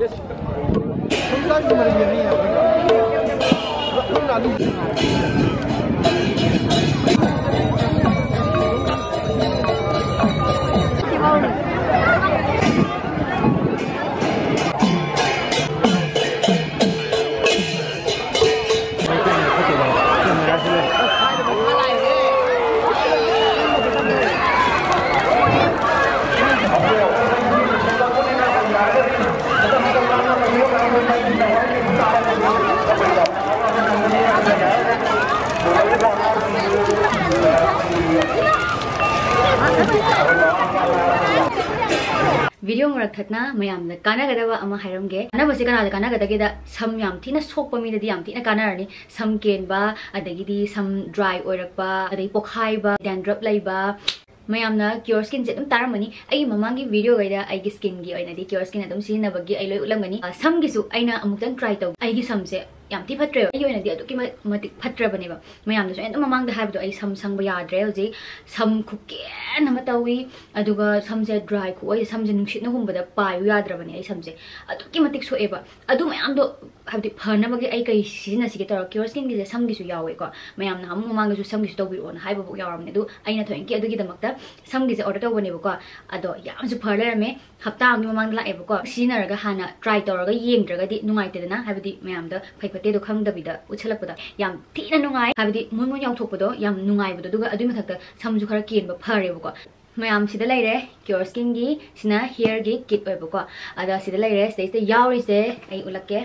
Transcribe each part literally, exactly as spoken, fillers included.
Video merak thatna mayam na kana gada wa ama hairam ge ana basi kana kana gada ge da sam yam thina sok pa mi da yam thina kana ni sam ken ba adagi di sam dry oirak ba adai pokhai ba dandruff lai ba mayam na Cureskin je dum taramani ai mamangi video ga da ai gi skin gi oina di Cureskin adum sin na bagi ai loi ulamgani sam gi su aina amuktan try taw ai gi sam se yam ti phatre ai oina di adu ki matik phatra bane ba mayam da so endum mamang da haib do ai sam sang ba yadre hoji sam khu ken ama tawi aduga sam je dry khu ai sam je nungsit na hum ba da pai yadra bane ai sam je adu ki matik so e ba adu mayam do habdi phana bagi ai kai sina sigi tar Cureskin gi je sam gi su yawe ko mayam na mamang ga su sam gi su tawi on haiba bu yawam ne du aina thoin ki adu gi da makta sam gi je order taw bane ba ko ado yam su phale me hapta am mamang la e ba ko sina raga hana try tor ga yeng draga di nungai te na habdi mayam da phai pate do khang da bi da uchalak da yam thina nungai habdi mun mun yaw thok ba do yam nungai ba do duga adu mathak da sam ju khara ken ba phare ba ko mayam sida laire Cureskin gi sina hair gi kit oi ba ko ada sida laire stage te yauri se ai ulakke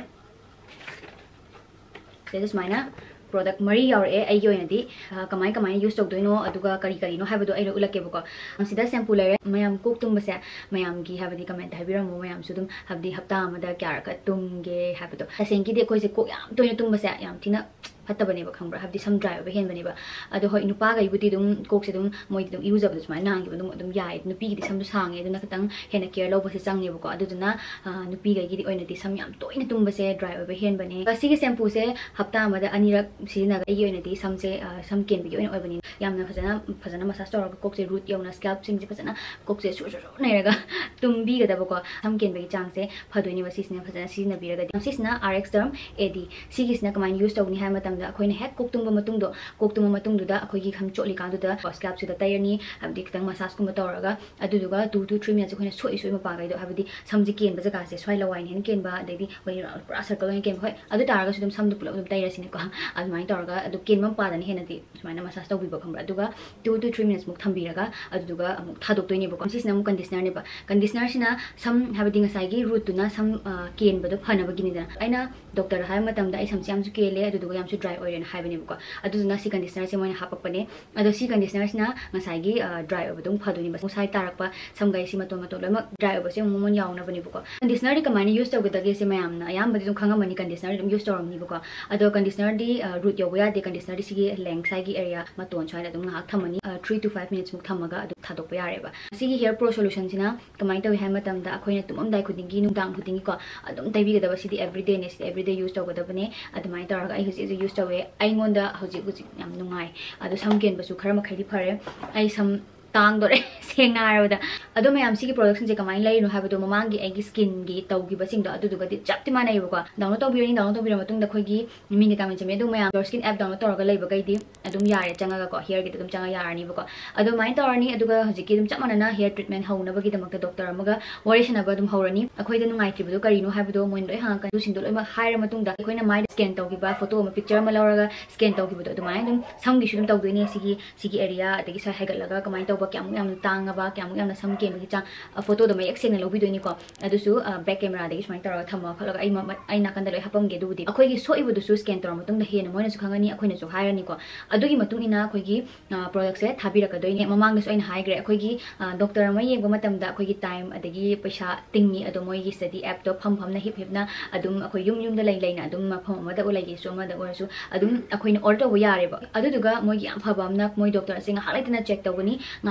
this is mine product mari yaur e ai yoina di kamai kamai use tok doino aduga kari kari no habado ai ulakke ba ko sida shampoo laire mayam cook tum ba se mayam gi habadi comment habiram mo mayam sudum habdi hapta amada kyar ka tumge habado asengi de koi se ko yam toina tum ba se yam thina fatta bane ba khambra habdi sam dry ba hen bane ba ado hoi nupa ga ibudi dum kok se dum moi dum use ba dum nang gi dum dum yai nupi gi sam du sang e dum nakatang hena care lo ba se sang ne ba ko adu duna nupi ga gi di oina di sam yam toina tum ba se dry ba hen bane ka sigi shampoo se hapta amada anirak sina ga ai oina di sam se sam ken bi oina oi bane yamna phajana phajana massage tor ga kok se root yauna scalp sing se phajana kok se su su nai raga tum bi ga da ba ko sam ken bi chang se phadoi ni ba sisna phajana sisna bi raga sisna rx term ad sigi sina kamai use tok ni ha matam da akhoi na hek kok tum ba matung do kok tum matung du da akhoi gi kham choli ka du da scalp se da tayani habdi kitang massage kum tor raga adu duga two to three minutes akhoi na soi soi ma pa ga do habdi sam ji ken ba jaga se swai lawain hen ken ba dai di wai pra circle len ken hoi adu tar ga su dum sam du pulap dum tayra sine ko adu mai tor ga adu ken ma pa da ni hen ati sumaina massage taw bi ba khambra duga two to three minutes muk thambi raga adu duga amuk thadok toi ni ba ko sisna mu conditioner ne ba conditioner sina sam habdi ngasai gi root tu na sam ken ba do phana ba gi ni da aina doctor hai matam da ai sam sam ju kele adu duga yam su dry oil and hai bane ba ko adu na si conditioner se moina hapak pane adu si conditioner sina ngasai gi dry oil dum phaduni ba musai tarak pa sam gai si maton maton lama dry oil se momon yaw na bane ba ko conditioner ri kamani use taw ga ge se mayam na ayam ba dum khanga mani conditioner dum use taw ram ni ba ko adu conditioner di root yaw ya de conditioner di si gi length sai gi area maton chai dum na thamani three to five minutes muk thamaga adu thadok pa yare ba si gi hair pro solution sina kamai taw hai matam da akhoi na tumam dai khuding gi nungdang khuding ko adum tai bi ga da ba si di everyday ne si everyday use taw ga da bane adumai tar ga ai husi use taw e ai ngonda hoji huji yam nungai adu sam ken ba su khara ma khaidi phare ai sam tang dore seng na ro da adu mayam si gi production je kamai lai no ha ba do mamang gi ai gi skin gi taw gi ba sing do adu du ga di chap ti ma nai ba ko download taw bi ni download taw bi ma tung da khoi gi mi ni tamen chame du mayam Cureskin app download tor ga lai ba gai di adum yare changa ga ko hair gi dum changa yar ni ba ko adu mai tor ni adu ga hoji ki dum chap mana na hair treatment hau na ba gi da mak doctor amaga warishan ba dum haurani akhoi da nungai ti ba do kari no ha ba do moin doi hang ka du sin do loi ma hair ma tung da akhoi na mai scan taw gi ba photo ma picture ma laura ga scan taw gi ba do adu mai dum sam gi shudum taw do ni si gi si gi area adi gi sa hai ga laga kamai taw ba kyam yam tang ba kyam yam na sam ken bi chang photo do mai excel na lobi do ni ko adu su back camera da gi smai tar ga thama phalaga ai ma ai na kan da loi hapam ge du di akhoi gi so ibu du su scan tor matung da he na moina su khangani akhoi na su hair ni ko adu gi matung ina akhoi gi product se thabi ra ka doi ni mamang da su aina hai gre akhoi gi doctor ma yeng ba matam da akhoi gi time adagi paisa tingni adu moi gi study app to pham pham na hip hip na adum akhoi yum yum da lai lai na adum ma pham ma da ulai gi so ma da or su adum akhoi na order wa yare ba adu duga moi gi am phaba am na moi doctor se nga halai na check tawani nga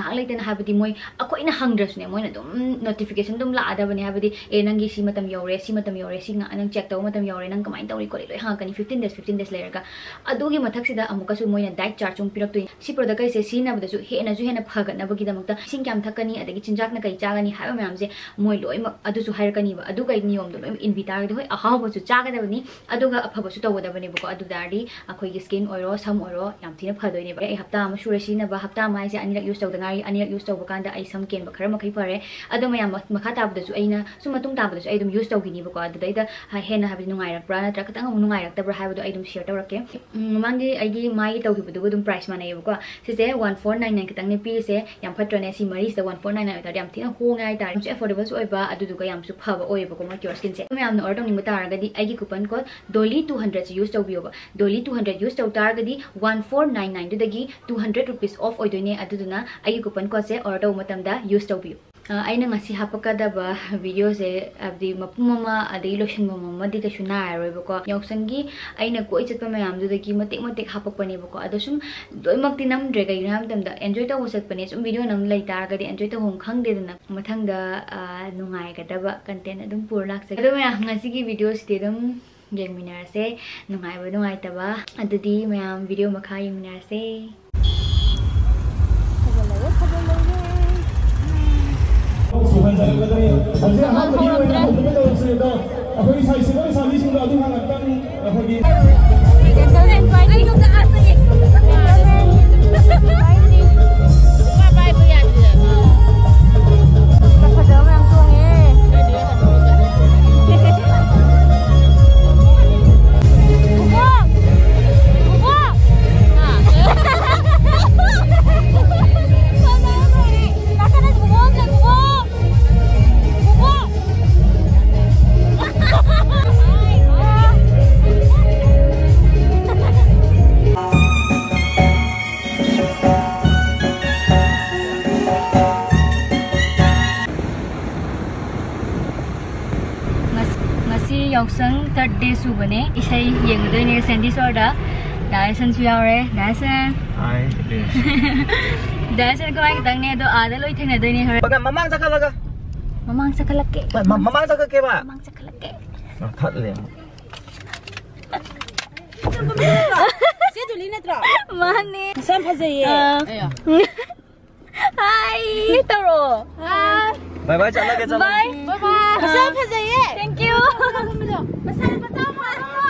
ngak leitena habadi moi akoina hangdrasne moina dum notification dum la adabani habadi e nangi si matam yore si matam yore si nga nang check taw matam yore nang kamai tawri kori loi hangkani fifteen days fifteen days lerga adugi mathak sida amuka su moina diet chart chung pirak tu si product kai se si na bada su he na ju he na phagat na bagi damakta sing kyam thakani adagi chinjak na kai chagani haiba mayam se moi loi mak adu su hairkani ba adu kai niyom do loi invitar do hoi ahaw ba su chaga dabani aduga aphaba su taw dabani bako adu dari akoi gi skin oiro sam oiro yam thina phadoi ne ba e hapta ma sure si na ba hapta mai se anirak use taw dangai anirak use taw bakanda ai sam ken ba khara ma kai pare adu mayam makha tab da su aina su matung tab da su ai dum use taw gini bako adu dai da he na habi nungai rak pra na tra katang nungai rak tabra haiba do ai dum share taw rakke mangi ai gi mai taw gi bu dum price manai bako se se one four nine nine katang ne pi se yam phatrane si mari se one four nine nine ta yam thina hongai tar su affordable su oiba adu du ga yam su phaba oi bako ma Cureskin se mayam na order ni mata ragadi ai gi coupon code dolly two hundred se use taw bi ba dolly two hundred use taw tar gadi one four nine nine du dagi two hundred rupees off oidone adu duna ai gi coupon code se order matam da use taw bi aina ngasi hapakada ba video se abdi mapum mama adai lotion mama madi ka shuna aroi bako Yaoshang gi aina koi chatpa mayam du dagi matek matek hapakpani bako adasum doimak tinam drega inam tam da enjoy taw satpani sum video nam lai tar gadi enjoy taw hong khang de dana mathang da nungai ga da ba content adum pur lak se adu mayam ngasi gi video se dum yengminar se nungai ba nungai ta ba adudi mayam video makha yengminar se Yaoshang third day su bane isai yeng doi ne Sandy Sorda Dyson su yaure Dyson hi Dyson ko ai tang ne do ada loi thena doi ne hore baga mamang sakalaga mamang sakalake mamang sakake ba mamang sakalake that le se duli na tra mane sam phajaye aya hi taro hi bye bye chala ke chala bye bye bye sam phajaye thank you masal bata ma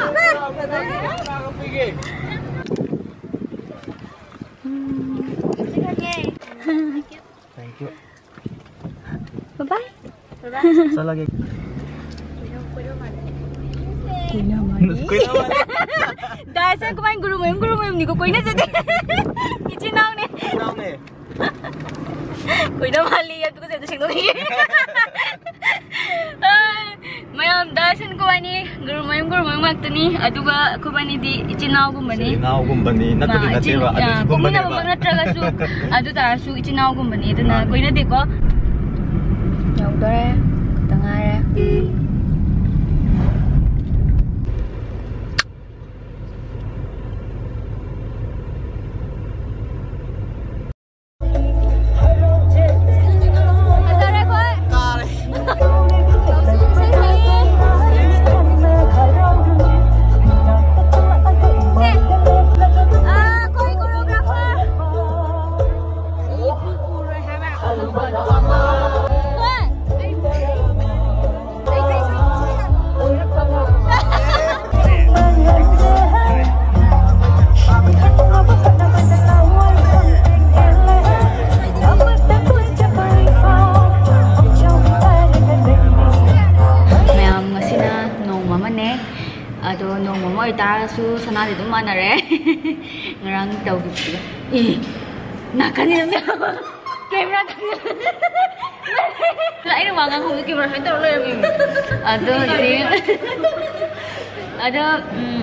thank you bye bye chala ke Kuina mani kuina mani Dyson ko main guru mem guru mem ni ko kuina jade kichi naw ne naw ne kuina mali ya tu ko se sing ni mayam Dyson ko ani guru mem guru mem mak tani aduga ko bani di ichi naw gum bani naw gum bani naturi natira adu gum bani ba natraga su adu tar su ichi naw gum bani aduna kuina de ko yaw dore tangare ado no mo ita su sana de dum manare ngarang tau gi eh nakani na camera la ina wanga hong camera hai tau le mi ado si ado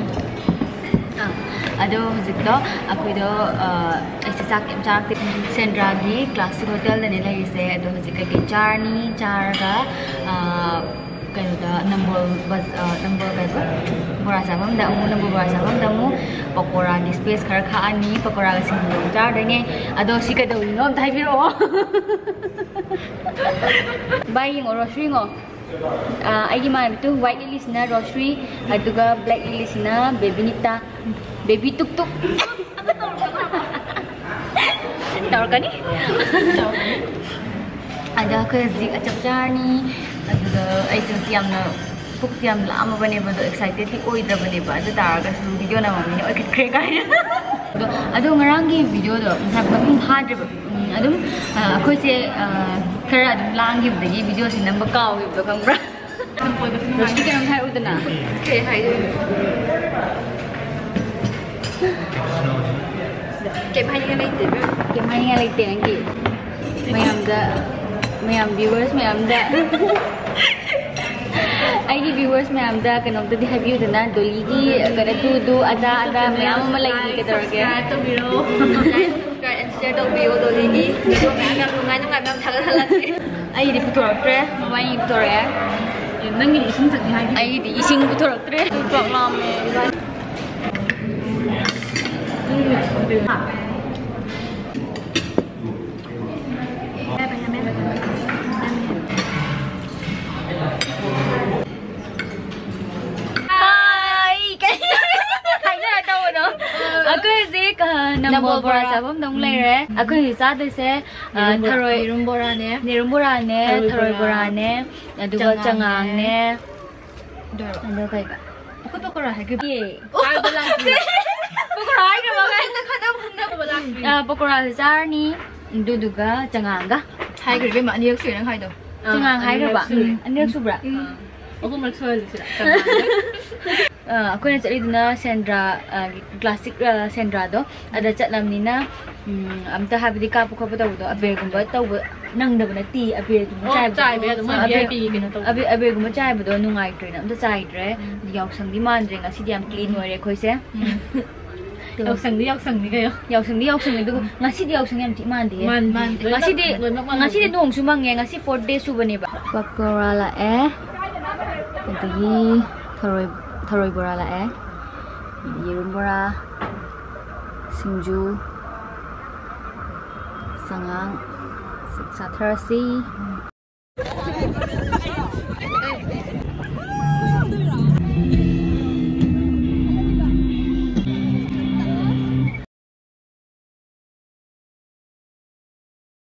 ado zikto akuido aisa sak em char tik Sandra gi classic hotel ne lai se ado zikka ge charni charga kainuda number bas number kaiba bora sabam da mu number bora sabam da mu pakora gi space khar kha ani pakora ga sing lo jar denge ado si ka do no thai biro bai ngo rosri ngo ai gi ma tu white lily sina rosri aduga black lily sina baby nita baby tuk tuk tahu kan ni ada ke zik acap jarni ada ai tu siam na puk siam lama bane bado excited ti oi dra bane ba ada tar ga su video na mami oi kre ga do ado ngarang gi video do sa bakin phadre adum akoi se khara adum lang gi bagi video sin number kaw gi do kang bra rosti ke nam thai udana ke hai do ke bhai ga lai te ke bhai ga lai te angi mayam da mayam viewers mayam da ai gi viewers mayam da kanom da di have you da doli gi kada tu du ada ada mayam ma lai gi ka dorge to biro subscribe and share to video doli gi video ma ga lu ngai ngai mam thag thag ai di putoraktre mai putore nang gi ising thak hai ai di ising putoraktre problem aku zik number bora sabam dong lai re aku hisa de se tharoi Nirum bora ne. nirum bora ne tharoi bora ne aduga changang ne ado kai ka Aku tu korang hai ke? ai balang pokora ai ka ba na khada phungna balang ah pokora hisa ni duduga changang ga Hai ke ke mak ni aku nak hai tu. changang hai ka ba ani su bra Aku nak soal sila. aku nak cari dina Sandra classic Sandra do ada cat lam ni na amta habdi ka pukha pata do abe gumba taw nang da bana ti abe tu chai Chai be tu mai V I P ke na tu. abe abe gumba chai do nungai tre na amta chai tre Yaoshang di man re nga si diam clean oi re khoi se Yaoshang ni Yaoshang ni kayo. Yaoshang di Yaoshang ni du ngasi di Yaoshang yam ti man de Man man. ngasi di ngasi di dong su mang ngasi fourth day su bane ba pakora la eh adagi tharoi tharoi bora la eh yerum bora singju sangang satrasi